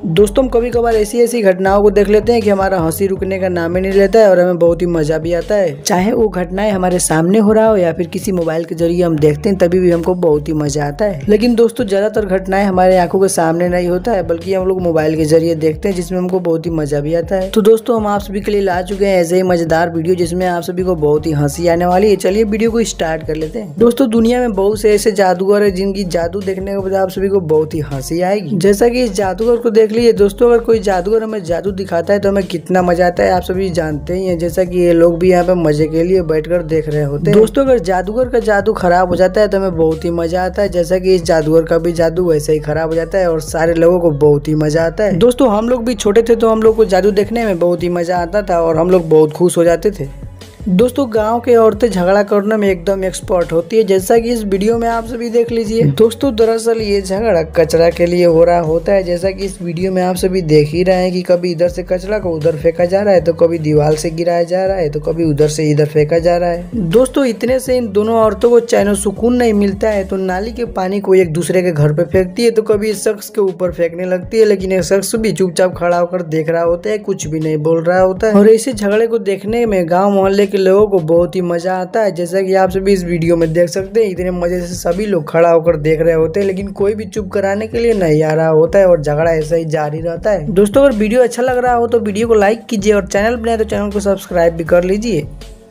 दोस्तों हम कभी कभार ऐसी ऐसी घटनाओं को देख लेते हैं कि हमारा हंसी रुकने का नाम ही नहीं लेता है और हमें बहुत ही मजा भी आता है। चाहे वो घटनाएं हमारे सामने हो रहा हो या फिर किसी मोबाइल के जरिए हम देखते हैं तभी भी हमको बहुत ही मजा आता है। लेकिन दोस्तों ज्यादातर घटनाएं हमारे आंखों के सामने नहीं होता है बल्कि हम लोग मोबाइल के जरिए देखते हैं जिसमें हमको बहुत ही मजा भी आता है। तो दोस्तों हम आप सभी के लिए ला चुके हैं ऐसे ही मजेदार वीडियो जिसमें आप सभी को बहुत ही हंसी आने वाली है। चलिए वीडियो को स्टार्ट कर लेते हैं। दोस्तों दुनिया में बहुत से ऐसे जादूगर है जिनकी जादू देखने के बाद आप सभी को बहुत ही हंसी आएगी। जैसा कि इस जादूगर को देख लीजिए दोस्तों, अगर कोई जादूगर हमें जादू दिखाता है तो हमें कितना मजा आता है आप सभी जानते ही हैं। जैसा कि ये लोग भी यहाँ पे मजे के लिए बैठकर देख रहे होते हैं। दोस्तों अगर जादूगर का जादू खराब हो जाता है तो हमें बहुत ही मजा आता है। जैसा कि इस जादूगर का भी जादू वैसे ही खराब हो जाता है और सारे लोगों को बहुत ही मजा आता है। दोस्तों हम लोग भी छोटे थे तो हम लोग को जादू देखने में बहुत ही मजा आता था और हम लोग बहुत खुश हो जाते थे। दोस्तों गांव के औरतें झगड़ा करने में एकदम एक्सपर्ट होती है, जैसा कि इस वीडियो में आप सभी देख लीजिए। दोस्तों दरअसल ये झगड़ा कचरा के लिए हो रहा होता है, जैसा कि इस वीडियो में आप सभी देख ही रहे हैं कि कभी इधर से कचरा को उधर फेंका जा रहा है तो कभी दीवार से गिराया जा रहा है तो कभी उधर से इधर फेंका जा रहा है। दोस्तों इतने से इन दोनों औरतों को चैन सुकून नहीं मिलता है तो नाली के पानी को एक दूसरे के घर पे फेंकती है तो कभी इस शख्स के ऊपर फेंकने लगती है, लेकिन एक शख्स भी चुपचाप खड़ा होकर देख रहा होता है, कुछ भी नहीं बोल रहा होता है। और इसी झगड़े को देखने में गाँव मोहल्ले के लोगों को बहुत ही मजा आता है, जैसा कि आप सभी इस वीडियो में देख सकते हैं। इतने मजे से सभी लोग खड़ा होकर देख रहे होते हैं लेकिन कोई भी चुप कराने के लिए नहीं आ रहा होता है और झगड़ा ऐसा ही जारी रहता है। दोस्तों अगर वीडियो अच्छा लग रहा हो तो वीडियो को लाइक कीजिए और चैनल बनाए तो चैनल को सब्सक्राइब भी कर लीजिए।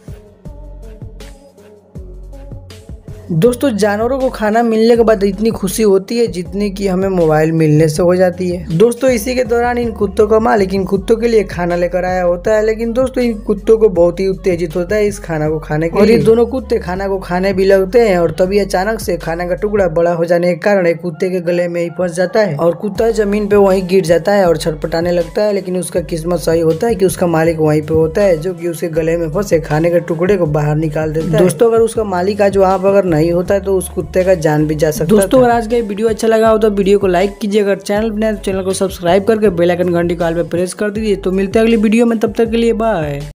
दोस्तों जानवरों को खाना मिलने के बाद इतनी खुशी होती है जितनी कि हमें मोबाइल मिलने से हो जाती है। दोस्तों इसी के दौरान इन कुत्तों का मालिक इन कुत्तों के लिए खाना लेकर आया होता है, लेकिन दोस्तों इन कुत्तों को बहुत ही उत्तेजित होता है इस खाना को खाने के लिए। और ये दोनों कुत्ते खाना को खाने भी लगते हैं और तभी अचानक से खाने का टुकड़ा बड़ा हो जाने के कारण एक कुत्ते के गले में ही फंस जाता है और कुत्ता जमीन पे वहीं गिर जाता है और छटपटाने लगता है। लेकिन उसका किस्मत सही होता है कि उसका मालिक वहीं पे होता है जो कि उसके गले में फंसे खाने के टुकड़े को बाहर निकाल देता है। दोस्तों अगर उसका मालिक आज वहाँ पर अगर नहीं होता है तो उस कुत्ते का जान भी जा सकता है। दोस्तों अगर आज का वीडियो अच्छा लगा हो तो वीडियो को लाइक कीजिए, अगर चैनल बनाए तो चैनल को सब्सक्राइब करके बेल आइकन घंटी कॉल पे प्रेस कर दीजिए। तो मिलते हैं अगली वीडियो में, तब तक के लिए बाय।